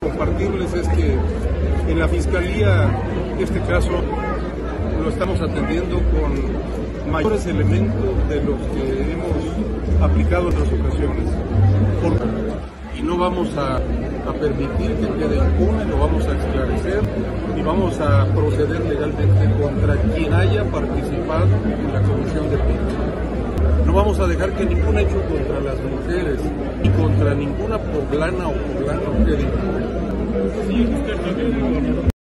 Compartirles es que en la Fiscalía este caso lo estamos atendiendo con mayores elementos de los que hemos aplicado en otras ocasiones. Y no vamos a permitir que quede impune, lo vamos a esclarecer y vamos a proceder legalmente contra quien haya participado en la comisión del delito. No vamos a dejar que ningún hecho contra las mujeres y contra ninguna poblana o poblano quede impune.